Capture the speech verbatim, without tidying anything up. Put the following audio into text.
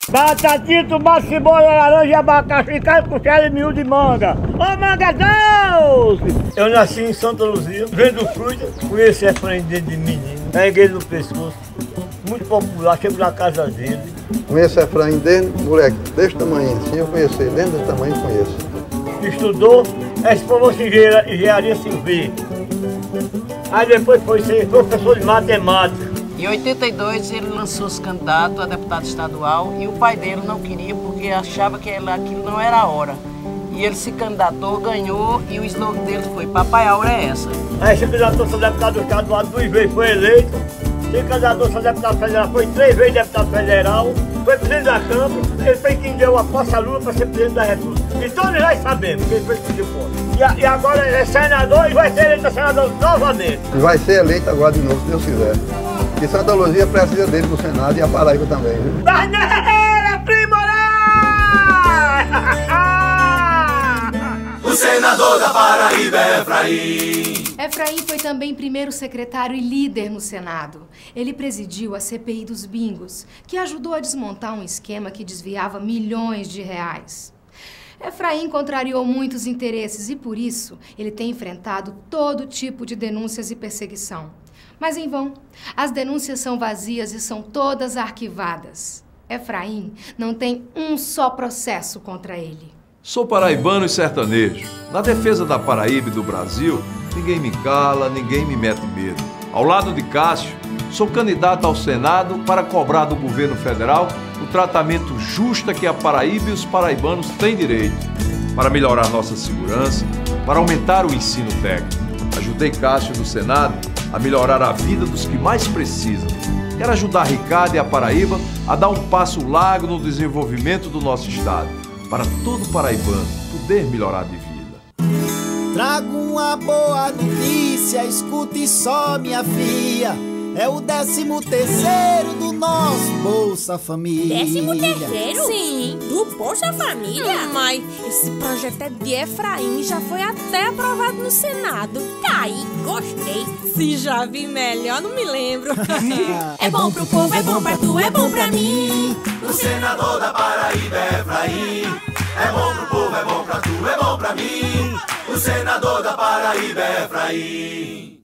Batatinha, tomate, cebola, laranja, abacaxi, carne com cheiro miúdo de manga. Ô, manga doce! Eu nasci em Santa Luzia, vendo fruta, conheci Efraim desde menino, peguei no pescoço, muito popular, chego na casa dele. Conheço Efraim desde moleque, desse tamanho, se eu conhecer, dentro desse tamanho, conheço. Estudou, formou-se em engenharia civil. Aí depois foi ser professor de matemática. Em oitenta e dois ele lançou-se candidato a deputado estadual e o pai dele não queria porque achava que aquilo não era a hora. E ele se candidatou, ganhou e o slogan dele foi Papai, a hora é essa. Aí se candidatou a deputado estadual, duas vezes foi eleito. Se candidatou a deputado federal, foi três vezes deputado federal. Foi presidente da Câmara, ele foi quem deu a posse à Lula para ser presidente da República. E todos nós sabemos que ele foi quem deu posse. E, e agora é senador e vai ser eleito senador novamente. E vai ser eleito agora de novo, se Deus quiser. E Santa Luzia precisa dele no Senado e a Paraíba também, viu? Barneira Primorar! O senador da Paraíba é Efraim. Efraim foi também primeiro secretário e líder no Senado. Ele presidiu a C P I dos bingos, que ajudou a desmontar um esquema que desviava milhões de reais. Efraim contrariou muitos interesses e, por isso, ele tem enfrentado todo tipo de denúncias e perseguição. Mas em vão, as denúncias são vazias e são todas arquivadas. Efraim não tem um só processo contra ele. Sou paraibano e sertanejo. Na defesa da Paraíba e do Brasil, ninguém me cala, ninguém me mete medo. Ao lado de Cássio, sou candidato ao Senado para cobrar do governo federal o tratamento justo que a Paraíba e os paraibanos têm direito, para melhorar nossa segurança, para aumentar o ensino técnico. Ajudei Cássio no Senado a melhorar a vida dos que mais precisam. Quero ajudar Ricardo e a Paraíba a dar um passo largo no desenvolvimento do nosso estado, para todo paraibano poder melhorar de vida. Trago uma boa notícia, escute só, minha filha. É o décimo terceiro do nosso Bolsa Família. Décimo terceiro? Sim, do Bolsa Família? Hum, mãe, esse projeto é de Efraim, já foi até aprovado no Senado. Tá aí, gostei. Se já vi melhor, não me lembro. É bom pro povo, é bom pra tu, é bom pra mim. O senador da Paraíba é Efraim. É bom pro povo, é bom pra tu, é bom pra mim. O senador da Paraíba é Efraim.